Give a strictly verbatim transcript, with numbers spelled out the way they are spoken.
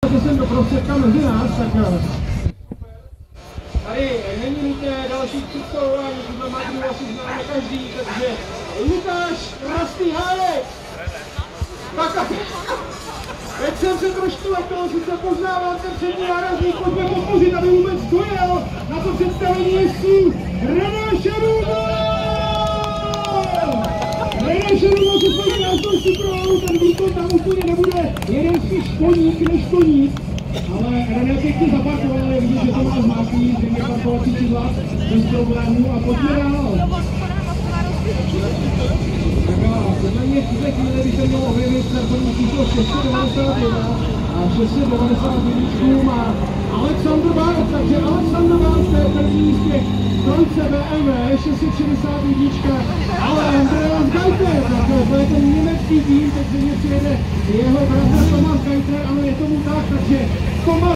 To jsem do prostředka mezi nás, tak tady není nutné další představování, tuhle Magnu asi známe každý, takže Lukáš Rastýhánek. Tak a teď jsem se trošku lepil, sice poznávám ten přední nárazník, pojďme podpořit, aby vůbec dojel na to představení jezdců René Šerumo! René Šerumo se svojí krásnou Suprou, ten výkon tam úplně nebude jeden spíš koník než koník. Ale René pěkně zaparkoval, je vidět, že to má zmáklý, že mě parkovací čidla bez problémů a pojďme dál. Podle mě v tuhle chvíli by se mělo objevit startovní číslo šest set devadesát jedna a šest set devadesát jedna má Alexander Barth, takže Alexander Barth je první místě trojce B M W šest set šedesát jedna, ale Andreas Geiger, tak to je ten německý tým, teď se mě přijede jeho bratr Thomas Geiger, ano je tomu tak, takže Thomas